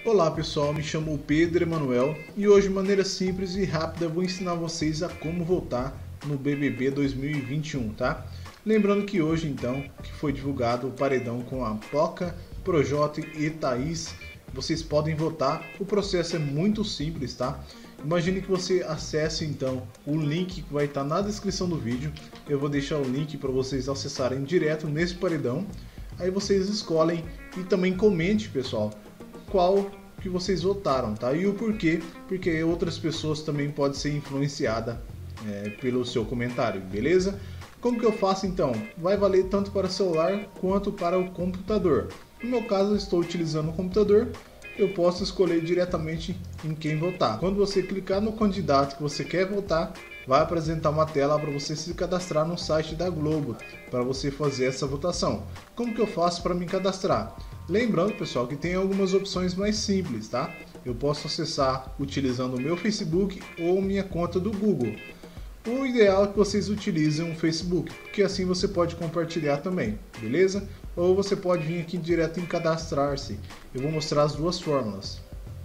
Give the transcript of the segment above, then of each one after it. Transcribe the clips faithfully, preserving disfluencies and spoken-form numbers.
Olá pessoal, me chamo Pedro Emanuel e hoje de maneira simples e rápida vou ensinar vocês a como votar no B B B dois mil e vinte e um, tá? Lembrando que hoje então que foi divulgado o paredão com a Poca, Projota e Thaís, vocês podem votar. O processo é muito simples, tá? Imagine que você acesse então o link que vai estar na descrição do vídeo. Eu vou deixar o link para vocês acessarem direto nesse paredão. Aí vocês escolhem e também comente, pessoal, qual que vocês votaram, tá? E o porquê, porque outras pessoas também podem ser influenciadas é, pelo seu comentário, beleza? Como que eu faço então? Vai valer tanto para celular quanto para o computador. No meu caso, eu estou utilizando o computador, eu posso escolher diretamente em quem votar. Quando você clicar no candidato que você quer votar, vai apresentar uma tela para você se cadastrar no site da Globo, para você fazer essa votação. Como que eu faço para me cadastrar? Lembrando, pessoal, que tem algumas opções mais simples, tá? Eu posso acessar utilizando o meu Facebook ou minha conta do Google. O ideal é que vocês utilizem o Facebook, porque assim você pode compartilhar também, beleza? Ou você pode vir aqui direto em cadastrar-se. Eu vou mostrar as duas fórmulas.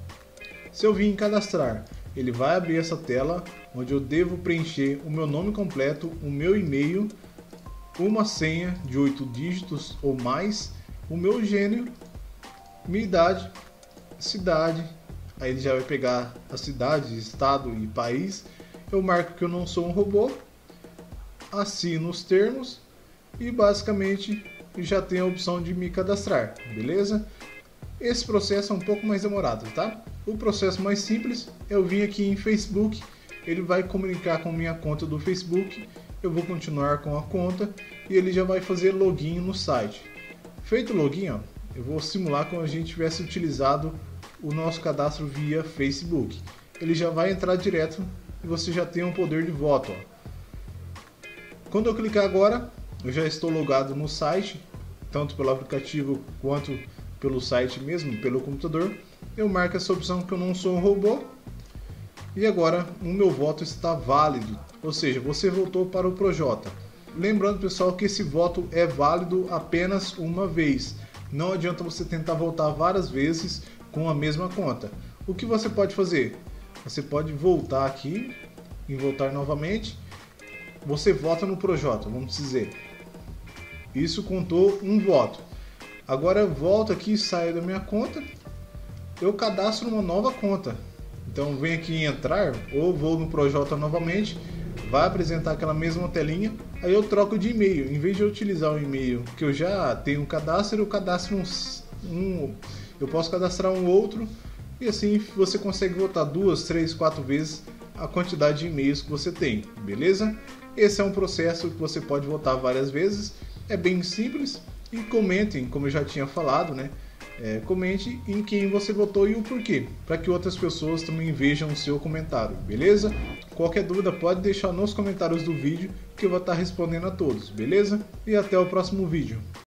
Se eu vir em cadastrar, ele vai abrir essa tela onde eu devo preencher o meu nome completo, o meu e-mail, uma senha de oito dígitos ou mais, o meu gênero, minha idade, cidade. Aí ele já vai pegar a cidade, estado e país. Eu marco que eu não sou um robô, assino os termos e basicamente já tenho a opção de me cadastrar, beleza? Esse processo é um pouco mais demorado, tá? O processo mais simples é eu vir aqui em Facebook, ele vai comunicar com minha conta do Facebook, eu vou continuar com a conta e ele já vai fazer login no site. Feito o login, ó, eu vou simular como a gente tivesse utilizado o nosso cadastro via Facebook. Ele já vai entrar direto e você já tem um poder de voto, ó. Quando eu clicar agora, eu já estou logado no site, tanto pelo aplicativo quanto pelo site mesmo, pelo computador. Eu marco essa opção que eu não sou um robô. E agora o meu voto está válido, ou seja, você votou para o Projota. Lembrando, pessoal, que esse voto é válido apenas uma vez. Não adianta você tentar votar várias vezes com a mesma conta. O que você pode fazer? Você pode voltar aqui e votar novamente. Você vota no Projota, vamos dizer. Isso contou um voto. Agora eu volto aqui, saio da minha conta. Eu cadastro uma nova conta. Então venho aqui em entrar ou vou no Projota novamente. Vai apresentar aquela mesma telinha. Aí eu troco de e-mail. Em vez de eu utilizar o e-mail que eu já tenho um cadastro, eu cadastro um, um eu posso cadastrar um outro. E assim você consegue votar duas, três, quatro vezes a quantidade de e-mails que você tem, beleza? Esse é um processo que você pode votar várias vezes, é bem simples. E comentem, como eu já tinha falado, né? É, comente em quem você votou e o porquê, para que outras pessoas também vejam o seu comentário, beleza? Qualquer dúvida pode deixar nos comentários do vídeo que eu vou estar respondendo a todos, beleza? E até o próximo vídeo.